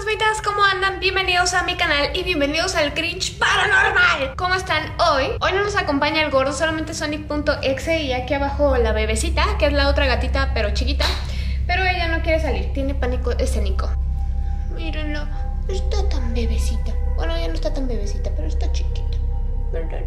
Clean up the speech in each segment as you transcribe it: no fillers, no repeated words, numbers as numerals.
fantasmitas, ¿cómo andan? Bienvenidos a mi canal y bienvenidos al Cringe Paranormal. ¿Cómo están hoy? Hoy no nos acompaña el gordo, solamente Sonic.exe y aquí abajo la bebecita, que es la otra gatita pero chiquita. Pero ella no quiere salir, tiene pánico escénico. Mírenlo, está tan bebecita. Bueno, ya no está tan bebecita, pero está chiquita, ¿verdad?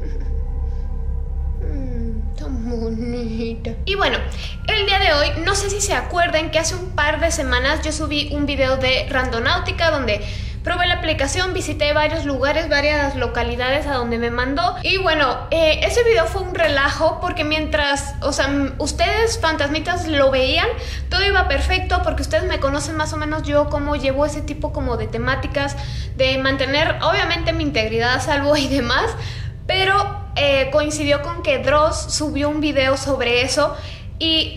Tan bonita. Y bueno, el día de hoy, no sé si se acuerdan que hace un par de semanas yo subí un video de Randonáutica donde probé la aplicación, visité varios lugares, varias localidades a donde me mandó. Y bueno, ese video fue un relajo porque mientras, ustedes fantasmitas lo veían, todo iba perfecto porque ustedes me conocen más o menos yo cómo llevo ese tipo como de temáticas, de mantener obviamente mi integridad a salvo y demás. Pero coincidió con que Dross subió un video sobre eso y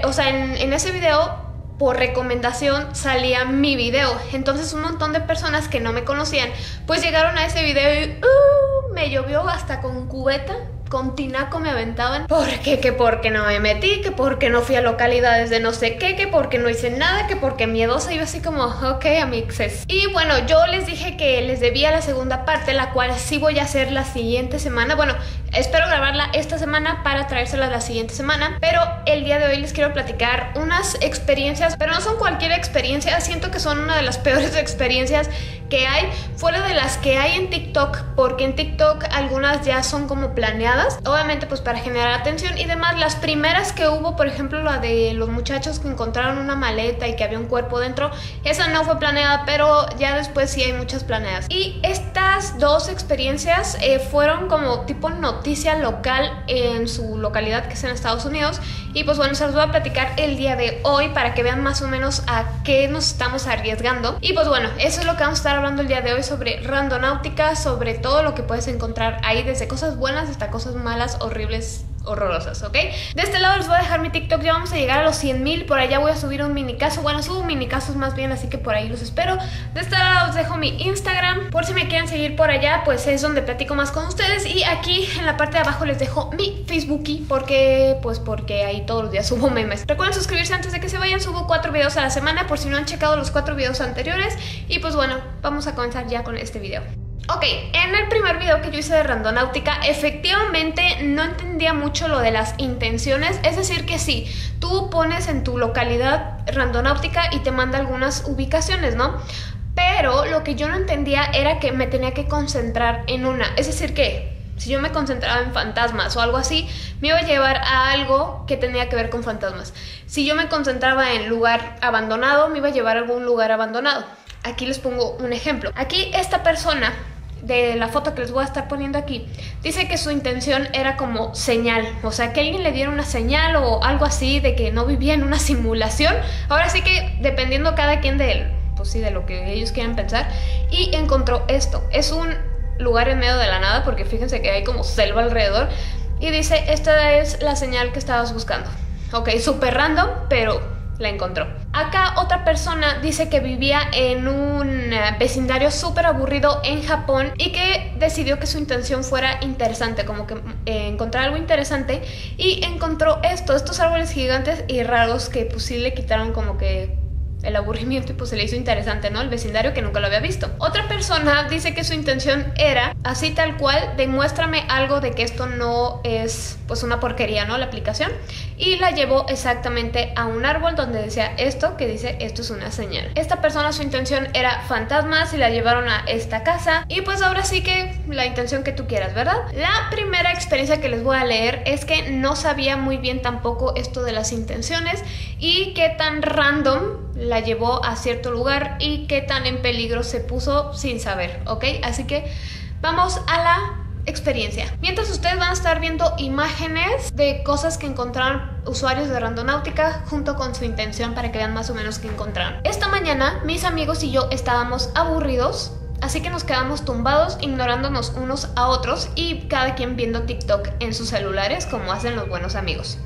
en ese video por recomendación salía mi video. Entonces un montón de personas que no me conocían pues llegaron a ese video y me llovió hasta con cubeta. Con tinaco me aventaban. ¿Por qué? Que porque no me metí, que porque no fui a localidades de no sé qué, que porque no hice nada, que porque miedosa. Yo así como, ok, amixes. Y bueno, yo les dije que les debía la segunda parte, la cual sí voy a hacer la siguiente semana. Bueno, espero grabarla esta semana para traérsela la siguiente semana. Pero el día de hoy les quiero platicar unas experiencias, pero no son cualquier experiencia. Siento que son una de las peores experiencias que hay, fuera de las que hay en TikTok, porque en TikTok algunas ya son como planeadas, obviamente pues para generar atención y demás. Las primeras que hubo, por ejemplo la de los muchachos que encontraron una maleta y que había un cuerpo dentro, esa no fue planeada, pero ya después sí hay muchas planeadas. Y estas dos experiencias fueron como tipo noticia local en su localidad, que es en Estados Unidos. Y pues bueno, se los voy a platicar el día de hoy para que vean más o menos a qué nos estamos arriesgando. Y pues bueno, eso es lo que vamos a estar hablando el día de hoy sobre Randonáutica, sobre todo lo que puedes encontrar ahí, desde cosas buenas hasta cosas malas, horribles, horrorosas, ¿ok? De este lado les voy a dejar mi TikTok, ya vamos a llegar a los 100,000, por allá voy a subir un mini caso, bueno, subo mini casos más bien, así que por ahí los espero. De este lado os dejo mi Instagram, por si me quieren seguir por allá, pues es donde platico más con ustedes. Y aquí en la parte de abajo les dejo mi Facebookie, porque ahí todos los días subo memes. Recuerden suscribirse antes de que se vayan, subo 4 videos a la semana, por si no han checado los 4 videos anteriores. Y pues bueno, vamos a comenzar ya con este video. Ok, en el primer video que yo hice de Randonáutica, efectivamente no entendía mucho lo de las intenciones. Es decir que sí, tú pones en tu localidad Randonáutica y te manda algunas ubicaciones, ¿no? Pero lo que yo no entendía era que me tenía que concentrar en una. Es decir que si yo me concentraba en fantasmas o algo así, me iba a llevar a algo que tenía que ver con fantasmas. Si yo me concentraba en lugar abandonado, me iba a llevar a algún lugar abandonado. Aquí les pongo un ejemplo. Aquí esta persona de la foto que les voy a estar poniendo aquí dice que su intención era como señal, o sea, que alguien le diera una señal o algo así, de que no vivía en una simulación. Ahora sí que dependiendo cada quien de él, pues sí, de lo que ellos quieran pensar. Y encontró esto, es un lugar en medio de la nada, porque fíjense que hay como selva alrededor, y dice, esta es la señal que estabas buscando. Ok, súper random, pero la encontró. Acá otra persona dice que vivía en un vecindario súper aburrido en Japón y que decidió que su intención fuera interesante, como que encontrar algo interesante, y encontró estos árboles gigantes y raros que pues sí le quitaron como que el aburrimiento y pues se le hizo interesante, ¿no? El vecindario, que nunca lo había visto. Otra persona dice que su intención era, así tal cual, demuéstrame algo de que esto no es pues una porquería, ¿no? La aplicación. Y la llevó exactamente a un árbol donde decía esto, que dice esto es una señal. Esta persona, su intención era fantasmas y la llevaron a esta casa. Y pues ahora sí que la intención que tú quieras, ¿verdad? La primera experiencia que les voy a leer es que no sabía muy bien tampoco esto de las intenciones y qué tan random la llevó a cierto lugar y qué tan en peligro se puso sin saber, ¿ok? Así que vamos a la experiencia. Mientras ustedes van a estar viendo imágenes de cosas que encontraron usuarios de Randonáutica junto con su intención para que vean más o menos qué encontraron. Esta mañana mis amigos y yo estábamos aburridos, así que nos quedamos tumbados ignorándonos unos a otros y cada quien viendo TikTok en sus celulares como hacen los buenos amigos.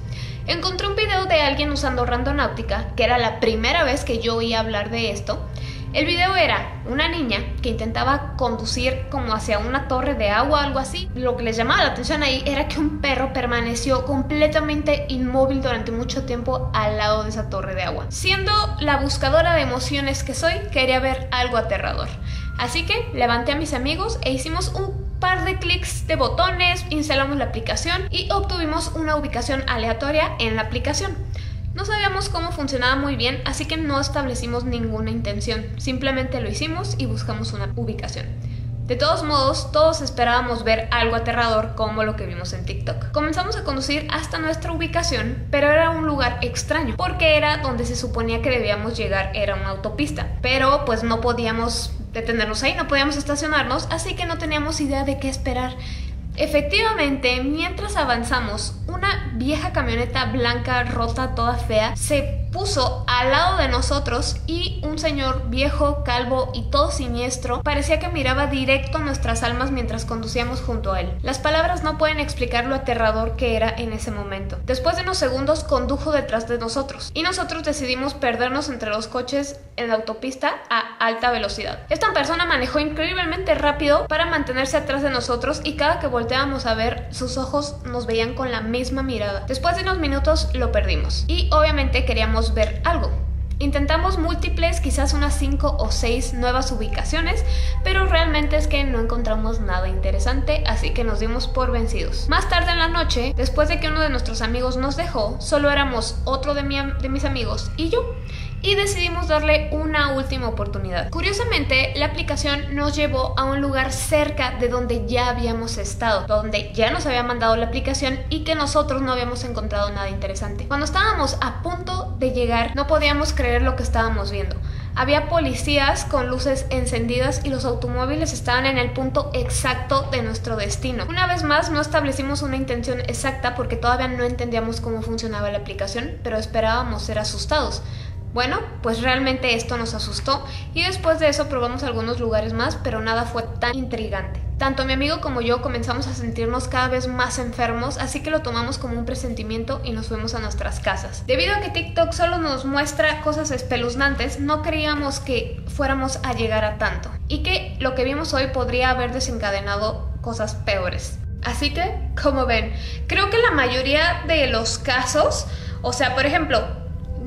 encontré un video de alguien usando Randonáutica, que era la primera vez que yo oía hablar de esto. El video era una niña que intentaba conducir como hacia una torre de agua o algo así. Lo que les llamaba la atención ahí era que un perro permaneció completamente inmóvil durante mucho tiempo al lado de esa torre de agua. Siendo la buscadora de emociones que soy, quería ver algo aterrador. Así que levanté a mis amigos e hicimos un par de clics de botones, instalamos la aplicación y obtuvimos una ubicación aleatoria en la aplicación. No sabíamos cómo funcionaba muy bien, así que no establecimos ninguna intención, simplemente lo hicimos y buscamos una ubicación. De todos modos, todos esperábamos ver algo aterrador como lo que vimos en TikTok. Comenzamos a conducir hasta nuestra ubicación, pero era un lugar extraño, porque era donde se suponía que debíamos llegar, era una autopista, pero pues no podíamos detenernos ahí, no podíamos estacionarnos, así que no teníamos idea de qué esperar. Efectivamente, mientras avanzamos, una vieja camioneta blanca, rota, toda fea, se puso al lado de nosotros y un señor viejo, calvo y todo siniestro parecía que miraba directo a nuestras almas mientras conducíamos junto a él. Las palabras no pueden explicar lo aterrador que era en ese momento. Después de unos segundos condujo detrás de nosotros y nosotros decidimos perdernos entre los coches en la autopista a alta velocidad. Esta persona manejó increíblemente rápido para mantenerse atrás de nosotros y cada que volteábamos a ver, sus ojos nos veían con la misma mirada. Después de unos minutos lo perdimos y obviamente queríamos ver algo. Intentamos múltiples, quizás unas 5 o 6 nuevas ubicaciones, pero realmente es que no encontramos nada interesante, así que nos dimos por vencidos. Más tarde en la noche, después de que uno de nuestros amigos nos dejó, solo éramos otro de mis amigos y yo, y decidimos darle una última oportunidad. Curiosamente, la aplicación nos llevó a un lugar cerca de donde ya habíamos estado, donde ya nos había mandado la aplicación y que nosotros no habíamos encontrado nada interesante. Cuando estábamos a punto de llegar, no podíamos creer lo que estábamos viendo. Había policías con luces encendidas y los automóviles estaban en el punto exacto de nuestro destino. Una vez más, no establecimos una intención exacta porque todavía no entendíamos cómo funcionaba la aplicación, pero esperábamos ser asustados. Bueno, pues realmente esto nos asustó y después de eso probamos algunos lugares más, pero nada fue tan intrigante. Tanto mi amigo como yo comenzamos a sentirnos cada vez más enfermos, así que lo tomamos como un presentimiento y nos fuimos a nuestras casas. Debido a que TikTok solo nos muestra cosas espeluznantes, no creíamos que fuéramos a llegar a tanto y que lo que vimos hoy podría haber desencadenado cosas peores. Así que, como ven, creo que la mayoría de los casos, o sea, por ejemplo,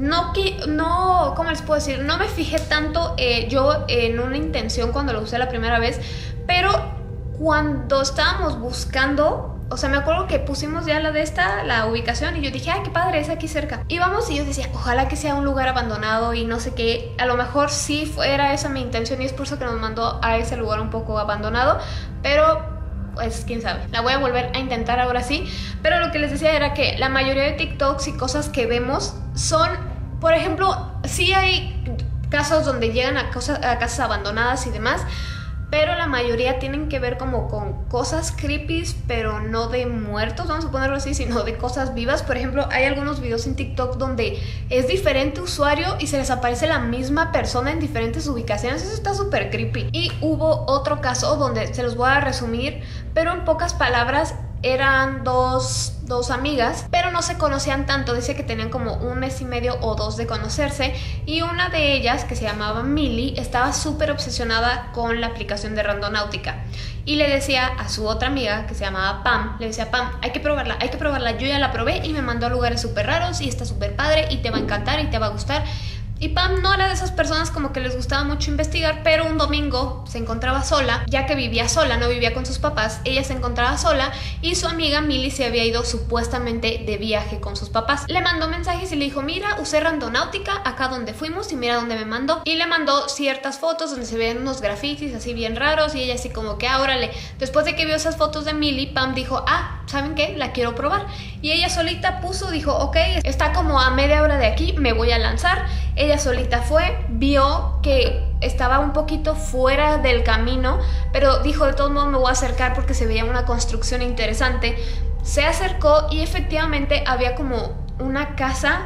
¿cómo les puedo decir? No me fijé tanto yo en una intención cuando lo usé la primera vez, pero cuando estábamos buscando, o sea, me acuerdo que pusimos ya la ubicación y yo dije, ay, qué padre, es aquí cerca. Íbamos y yo decía, ojalá que sea un lugar abandonado y no sé qué, a lo mejor sí fuera esa mi intención y es por eso que nos mandó a ese lugar un poco abandonado, pero pues quién sabe, la voy a volver a intentar ahora sí. Pero lo que les decía era que la mayoría de TikToks y cosas que vemos son, por ejemplo, sí hay casos donde llegan a casas abandonadas y demás, pero la mayoría tienen que ver como con cosas creepy, pero no de muertos, vamos a ponerlo así, sino de cosas vivas. Por ejemplo, hay algunos videos en TikTok donde es diferente usuario y se les aparece la misma persona en diferentes ubicaciones. Eso está súper creepy. Y hubo otro caso donde se los voy a resumir, pero en pocas palabras. Eran dos amigas, pero no se conocían tanto. Dice que tenían como 1 mes y medio o 2 de conocerse, y una de ellas, que se llamaba Millie, estaba súper obsesionada con la aplicación de Randonáutica y le decía a su otra amiga, que se llamaba Pam, le decía, Pam, hay que probarla, yo ya la probé y me mandó a lugares súper raros y está súper padre y te va a encantar y te va a gustar. Y Pam no era de esas personas como que les gustaba mucho investigar, pero un domingo se encontraba sola, ya que vivía sola, no vivía con sus papás, ella se encontraba sola y su amiga Millie se había ido supuestamente de viaje con sus papás. Le mandó mensajes y le dijo, mira, usé Randonáutica acá donde fuimos y mira dónde me mandó. Y le mandó ciertas fotos donde se ven unos grafitis así bien raros y ella así como que, órale. Después de que vio esas fotos de Millie, Pam dijo, ¿saben qué? La quiero probar. Y ella solita dijo, ok, está como a media hora de aquí, me voy a lanzar. Ella solita fue, vio que estaba un poquito fuera del camino, pero dijo, de todos modos me voy a acercar porque se veía una construcción interesante. Se acercó y efectivamente había como una casa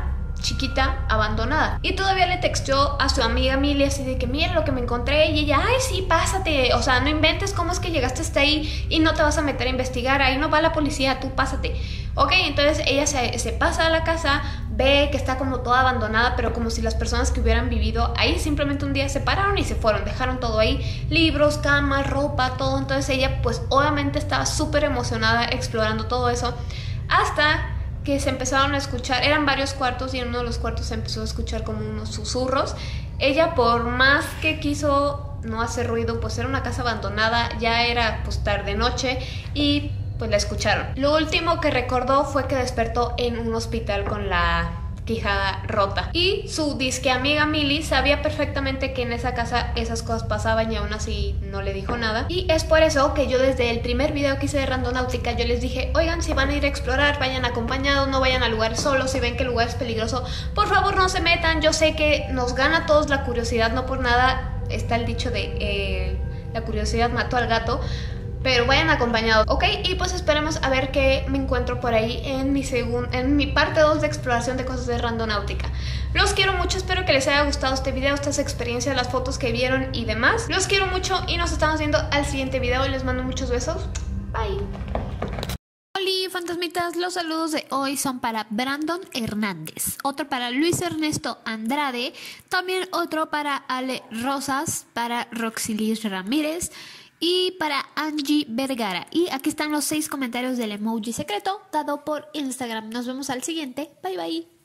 chiquita abandonada. Y todavía le texteó a su amiga Milly así de que mira lo que me encontré, y ella, ay sí, pásate, o sea, no inventes, cómo es que llegaste hasta ahí y no te vas a meter a investigar, ahí no va la policía, tú pásate. Ok, entonces ella se pasa a la casa, ve que está como toda abandonada, pero como si las personas que hubieran vivido ahí simplemente un día se pararon y se fueron, dejaron todo ahí, libros, camas, ropa, todo. Entonces ella pues obviamente estaba súper emocionada explorando todo eso, hasta que se empezaron a escuchar, eran varios cuartos y en uno de los cuartos se empezó a escuchar como unos susurros. Ella, por más que quiso no hacer ruido, pues era una casa abandonada, ya era pues tarde noche y pues la escucharon. Lo último que recordó fue que despertó en un hospital con la quijada rota, y su disque amiga Milly sabía perfectamente que en esa casa esas cosas pasaban y aún así no le dijo nada. Y es por eso que yo desde el primer video que hice de Randonáutica yo les dije, oigan, si van a ir a explorar, vayan acompañados, no vayan a lugares solos, si ven que el lugar es peligroso, por favor no se metan. Yo sé que nos gana a todos la curiosidad, no por nada está el dicho de la curiosidad mató al gato, pero vayan acompañados, ¿ok? Y pues esperemos a ver qué me encuentro por ahí en mi parte 2 de exploración de cosas de Randonáutica. Los quiero mucho, espero que les haya gustado este video, estas experiencias, las fotos que vieron y demás. Los quiero mucho y nos estamos viendo al siguiente video. Les mando muchos besos. Bye. Hola fantasmitas, los saludos de hoy son para Brandon Hernández, otro para Luis Ernesto Andrade, también otro para Ale Rosas, para Roxilis Ramírez y para Angie Vergara. Y aquí están los 6 comentarios del emoji secreto dado por Instagram. Nos vemos al siguiente. Bye bye.